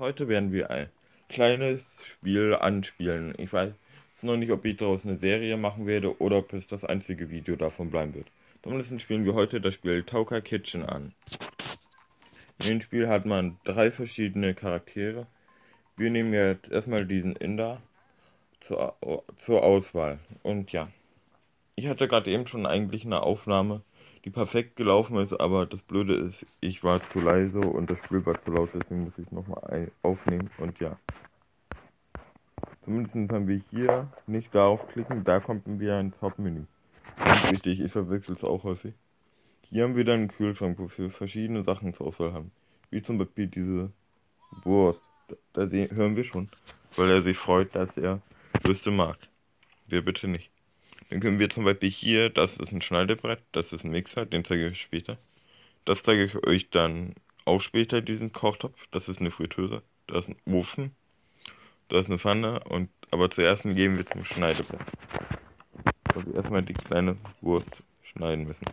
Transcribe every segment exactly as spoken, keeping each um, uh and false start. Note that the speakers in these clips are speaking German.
Heute werden wir ein kleines Spiel anspielen. Ich weiß noch nicht, ob ich daraus eine Serie machen werde oder ob es das einzige Video davon bleiben wird. Zumindest spielen wir heute das Spiel Toca Kitchen an. In dem Spiel hat man drei verschiedene Charaktere. Wir nehmen jetzt erstmal diesen Inder zur, zur Auswahl. Und ja, ich hatte gerade eben schon eigentlich eine Aufnahme, die perfekt gelaufen ist, aber das Blöde ist, ich war zu leise und das Spiel war zu laut, deswegen muss ich es nochmal aufnehmen. Und ja, zumindest haben wir hier nicht darauf klicken, da kommt wieder ins Hauptmenü. Ganz wichtig, ich verwechsel es auch häufig. Hier haben wir dann einen Kühlschrank, wo wir verschiedene Sachen zur Auswahl haben. Wie zum Beispiel diese Wurst. Da, da hören wir schon, weil er sich freut, dass er Würste mag. Wer bitte nicht. Dann können wir zum Beispiel hier, das ist ein Schneidebrett, das ist ein Mixer, den zeige ich euch später. Das zeige ich euch dann auch später, diesen Kochtopf. Das ist eine Fritteuse, da ist ein Ofen, da ist eine Pfanne, und aber zuerst gehen wir zum Schneidebrett. Weil wir erstmal die kleine Wurst schneiden müssen.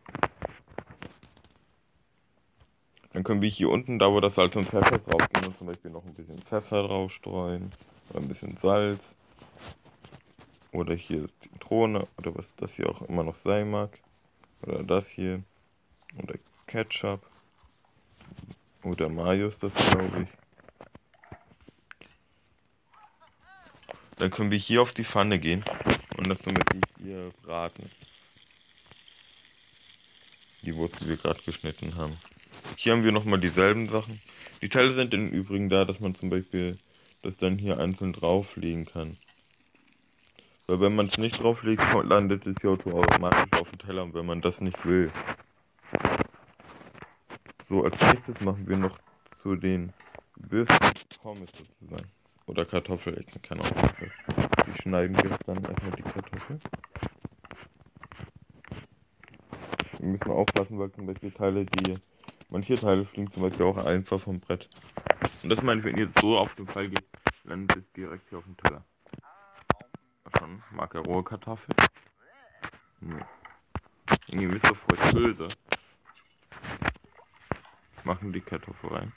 Dann können wir hier unten, da wo das Salz und Pfeffer drauf gehen, und zum Beispiel noch ein bisschen Pfeffer drauf streuen, oder ein bisschen Salz. Oder hier Zitrone, oder was das hier auch immer noch sein mag. Oder das hier. Oder Ketchup. Oder Mayo ist das, glaube ich. Dann können wir hier auf die Pfanne gehen und das damit hier braten. Die Wurst, die wir gerade geschnitten haben. Hier haben wir nochmal dieselben Sachen. Die Teile sind im Übrigen da, dass man zum Beispiel das dann hier einzeln drauflegen kann. Weil wenn man es nicht drauflegt, landet das hier automatisch auf dem Teller, und wenn man das nicht will. So, als nächstes machen wir noch zu den Würsten Pommes sozusagen. Oder Kartoffelecken, keine Ahnung. Die schneiden wir dann erstmal die Kartoffel. Wir müssen aufpassen, weil zum Beispiel Teile, die... Manche Teile fliegen zum Beispiel auch einfach vom Brett. Und das meine ich, wenn ihr jetzt so auf den Fall geht, landet es direkt hier auf dem Teller. Schon, mag er rohe Kartoffeln? Nee. Irgendwie mit so Fritteuse. Machen die Kartoffel rein.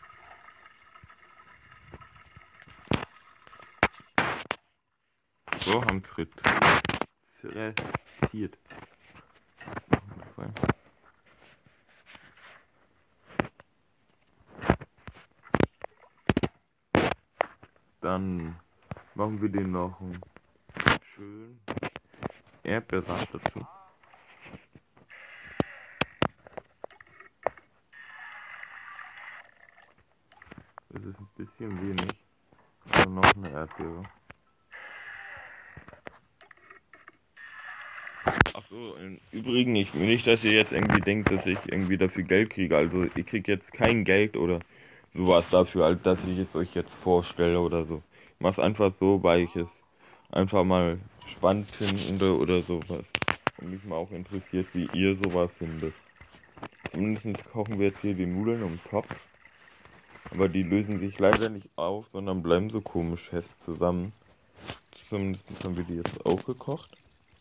So, haben Tritt. Frittiert. Machen wir das rein. Dann machen wir den noch einen schönen Erdbeersaft dazu. Das ist ein bisschen wenig. Also noch eine Erdbeere. Achso, im Übrigen, ich will nicht, dass ihr jetzt irgendwie denkt, dass ich irgendwie dafür Geld kriege. Also ich kriege jetzt kein Geld oder sowas dafür, als dass ich es euch jetzt vorstelle oder so. Ich mache es einfach so, weil ich es einfach mal spannend finde oder sowas. Und mich mal auch interessiert, wie ihr sowas findet. Zumindest kochen wir jetzt hier die Nudeln im Topf. Aber die lösen sich leider nicht auf, sondern bleiben so komisch fest zusammen. Zumindest haben wir die jetzt auch gekocht.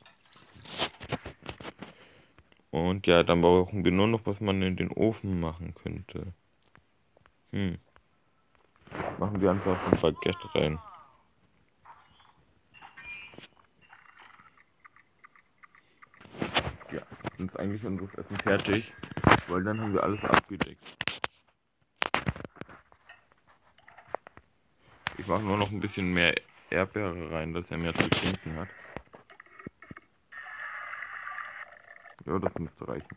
Und ja, dann brauchen wir nur noch, was man in den Ofen machen könnte. Hm. Machen wir einfach ein Baguette rein. Ja, dann ist eigentlich unser Essen fertig, weil dann haben wir alles abgedeckt. Ich mache nur noch ein bisschen mehr Erdbeere rein, dass er mehr zu trinken hat. Ja, das müsste reichen.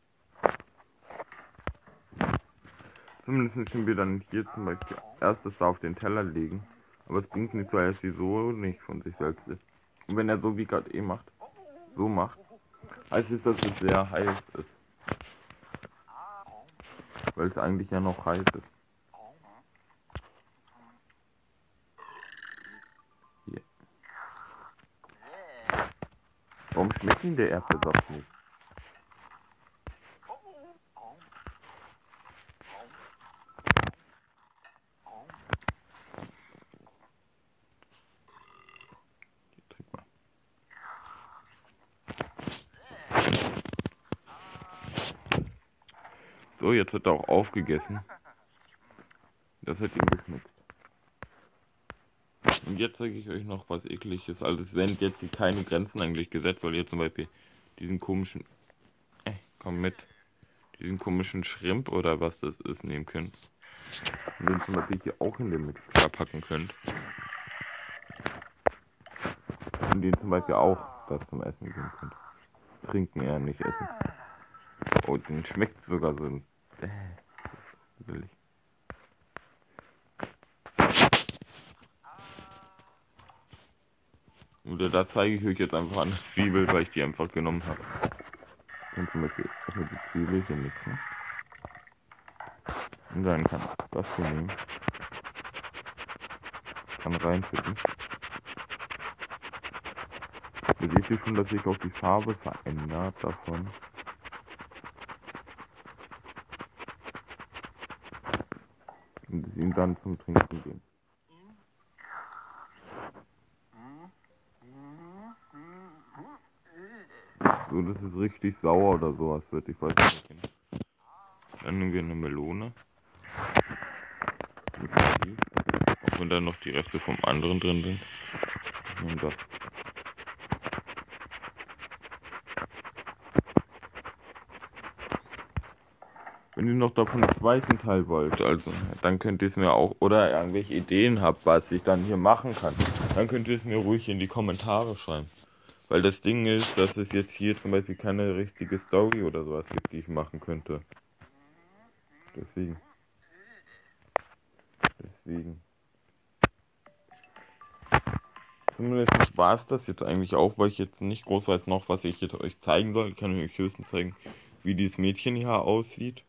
Zumindest können wir dann hier zum Beispiel erst das da auf den Teller legen. Aber es bringt nichts, weil er so nicht von sich selbst ist. Und wenn er so wie gerade eh macht, so macht, heißt es, dass es sehr heiß ist. Weil es eigentlich ja noch heiß ist. Hier. Warum schmeckt ihm der Erdbeersaft nicht? So, jetzt wird er auch aufgegessen. Das hat ihm geschmeckt. Und jetzt zeige ich euch noch was Ekliges. Also es sind jetzt hier keine Grenzen eigentlich gesetzt, weil ihr zum Beispiel diesen komischen, äh, komm mit, diesen komischen Shrimp oder was das ist nehmen könnt. Und den zum Beispiel hier auch in den Mixer packen könnt. Und den zum Beispiel auch das zum Essen geben könnt. Trinken eher, nicht essen. Oh, den schmeckt sogar so. Äh, das ist billig. Oder das zeige ich euch jetzt einfach an der Zwiebel, weil ich die einfach genommen habe. Dann zum Beispiel erstmal die Zwiebel hier mixen. Und dann kann ich das hier nehmen. Kann reinschütten. Da seht ihr schon, dass sich auch die Farbe verändert davon. Und es ihm dann zum Trinken geben. So, dass es richtig sauer oder sowas wird, ich weiß nicht. Dann nehmen wir eine Melone. Auch wenn da noch die Reste vom anderen drin sind. Und das. Wenn ihr noch davon einen zweiten Teil wollt, also dann könnt ihr es mir auch, oder irgendwelche Ideen habt, was ich dann hier machen kann, dann könnt ihr es mir ruhig in die Kommentare schreiben. Weil das Ding ist, dass es jetzt hier zum Beispiel keine richtige Story oder sowas gibt, die ich machen könnte. Deswegen. Deswegen. Zumindest war es das jetzt eigentlich auch, weil ich jetzt nicht groß weiß noch, was ich jetzt euch zeigen soll. Ich kann euch höchstens zeigen, wie dieses Mädchen hier aussieht.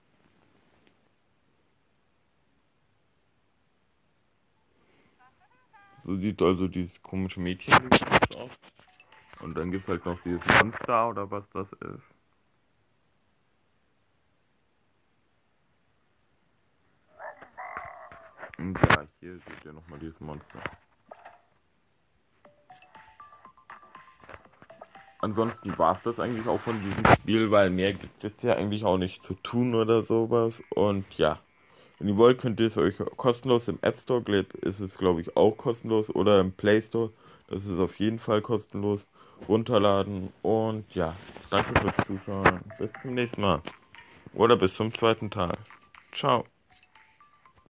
So sieht also dieses komische Mädchen aus. Und dann gibt es halt noch dieses Monster oder was das ist. Und ja, hier seht ihr nochmal dieses Monster. Ansonsten war es das eigentlich auch von diesem Spiel, weil mehr gibt es jetzt ja eigentlich auch nicht zu tun oder sowas. Und ja, wenn ihr wollt, könnt ihr es euch kostenlos im App Store, ist es glaube ich auch kostenlos, oder im Play Store, das ist auf jeden Fall kostenlos, runterladen. Und ja, danke fürs Zuschauen, bis zum nächsten Mal. Oder bis zum zweiten Teil. Ciao.